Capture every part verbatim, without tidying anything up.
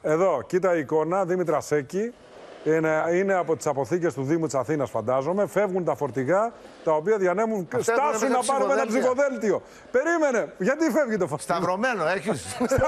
εδώ, κοίτα η εικόνα, Δήμητρα Σέκη. Είναι, είναι από τις αποθήκες του Δήμου της Αθήνας, φαντάζομαι. Φεύγουν τα φορτηγά, τα οποία διανέμουν. Αυτά στάσου να πάρουμε ένα ψηφοδέλτιο. Περίμενε, γιατί φεύγει το φορτηγό. Σταυρωμένο, έχεις.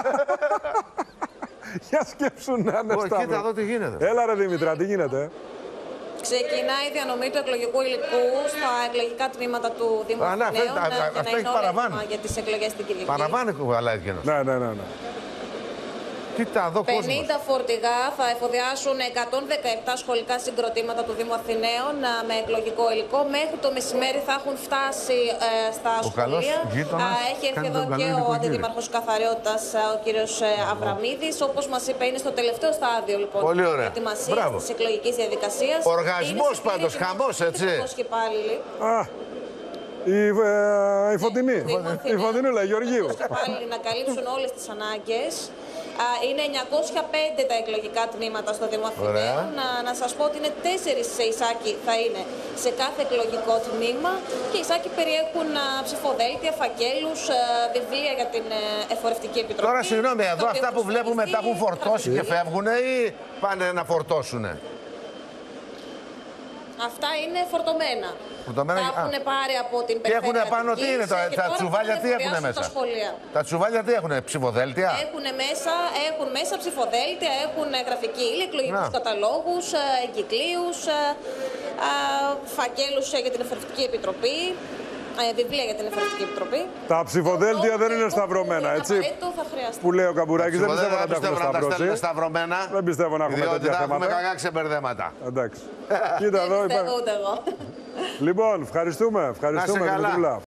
Για σκέψου να είναι σταυρωμένο. Κοίτα εδώ τι γίνεται. Έλα ρε Δήμητρα, τι γίνεται. Ξεκινάει η διανομή του εκλογικού υλικού στα εκλογικά τμήματα του Δήμου Α, ναι, Αθηναίων, αυτό- α, α, για να αυτό είναι έχει όλα παραβάν. έτοιμα για τις εκλογές την Κυριακή. Παραβάνε κουβαλάει εκείνο. Ναι, ναι, ναι, ναι. Κοίτα εδώ κόσμος. πενήντα φορτηγά θα εφοδιάσουν εκατόν δεκαεπτά σχολικά συγκροτήματα του Δήμου Αθηναίων α, με εκλογικό υλικό. Μέχρι το μεσημέρι θα έχουν φτάσει ε, στα Ο καλός σχολεία. γείτονας Α, Έχει έρθει κάνει εδώ τον καλό και ο νοικοκύρη. Αντιδήμαρχος Καθαριότητας, α, ο κύριος ε, Αβραμίδης. Όπως μας είπε, είναι στο τελευταίο στάδιο λοιπόν Πολύ ωραία. ετοιμασίας Μπράβο. της εκλογικής διαδικασίας. Οργασμός Είναι σε πλήρη πάντως, ετοιμασία χαμός, έτσι. τους υπάλληλοι. Α, η, ε, η Φωτεινή. Η Φωτεινούλα, η Γεωργίου. Οι υπάλληλοι να καλύψουν όλες τις ανάγκες. Α, Είναι εννιακόσια πέντε τα εκλογικά τμήματα στο Δήμο Αθηναίων. Να, να σας πω ότι είναι τέσσερις σε Ισάκη θα είναι σε κάθε εκλογικό τμήμα και οι Ισάκη περιέχουν α, ψηφοδέλτια, φακέλους, α, βιβλία για την ε, Εφορευτική Επιτροπή. Τώρα συγγνώμη, εδώ το οποίο αυτά που βλέπουμε τα έχουν υποστηριχθεί, φορτώσει θα και φεύγουν ή πάνε να φορτώσουν. Αυτά είναι φορτωμένα. Φορτωμένα, Τα α. έχουν πάρει από την Και έχουν περιφέρεια πάνω τι Αττικής είναι τώρα, και τα τώρα τσουβάλια πάνε τι να έχουν εφοδιάσουν μέσα. τα σχολεία. Τα τσουβάλια τι έχουνε, ψηφοδέλτια. Έχουν μέσα, έχουν μέσα ψηφοδέλτια, έχουν ε, γραφική ύλη, εκλογικούς Να. καταλόγους, ε, εγκυκλίους, ε, α, φακέλους ε, για την Εφορευτική Επιτροπή, ε, βιβλία για την Εφορευτική Επιτροπή. Τα ψηφοδέλτια δεν είναι Όπου σταυρωμένα, είναι έτσι. απαραίτητο, θα χρειαστεί. Που λέει ο Καμπουράκης, δεν πιστεύω να τα πιστεύω έχουμε να τα στέλνουν σταυρώσει. σταυρωμένα. Δεν πιστεύω να έχουμε Διότι τέτοια θα έχουμε θέματα. κακά ξεμπερδέματα. Εντάξει. Κοίτα εδώ Δεν υπάρχει. πιστεύω ούτε εγώ. Λοιπόν, ευχαριστούμε. Ευχαριστούμε, καλά. Δημητρούλα.